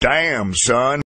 Damn, son.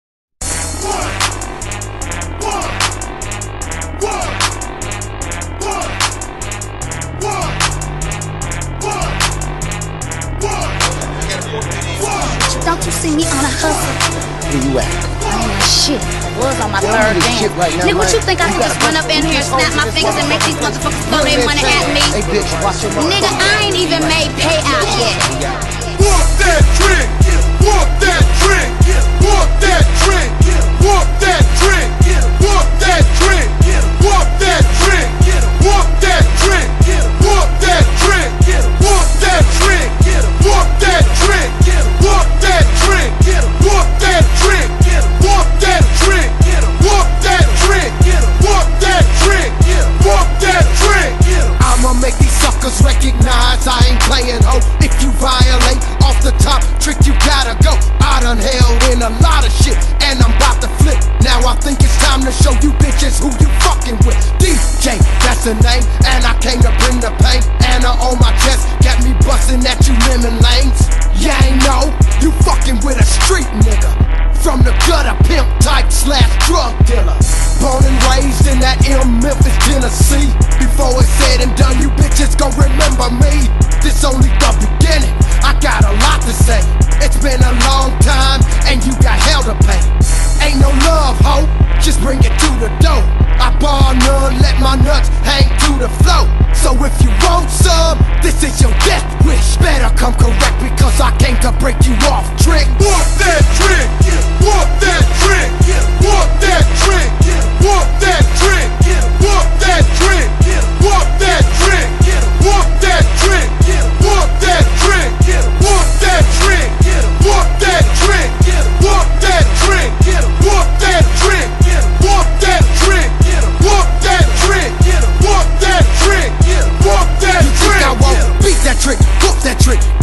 Don't you see me on a hustle? Where you at? I ain't on shit. I was on my third dance. Right now, nigga, what man. you think I can just run up in here, snap my fingers, and make these motherfuckers throw their money at me? Hey, bitch, watch your mouth. Nigga, I ain't even made payout yet. Walk that trick, walk that trick, walk that trick, walk that trick, walk that trick, walk that trick, walk that trick, walk that trick, walk that trick, walk that trick, walk that trick, walk that trick, walk that trick, walk that trick, walk that trick, walk that trick. I'ma make these suckers recognize I ain't playing, ho. If you violate off the top trick, you gotta go. I done held in a lot of shit, and I'm about to flip. Now I think it's time to show you bitches who you fucking with. DJ, that's the name, and I came to bring the pain. Anna on my chest, got me busting at you lemon lanes. Yeah, ain't know, you fucking with a street nigga. From the gutter pimp type / drug dealer. Born and raised in that Memphis, Tennessee. Before it's said and done, you bitches gon' remember me. This only the beginning, I got a lot to say. It's been a long time, and you got hell to pay. Ain't no love, ho, just bring it to the door. I bar none, let my nuts hang to the floor. So if you want some, this is your death wish. Better come correct, because I came to break you off trick. Walk that trick, walk that trick, walk that trick, walk that trick, walk that trick, walk that trick, walk that trick, walk that trick, walk that trick, walk that trick, walk that trick, walk that trick, walk that trick, walk that trick, walk that trick, walk that trick. You think I won't beat that trick, whoop that trick,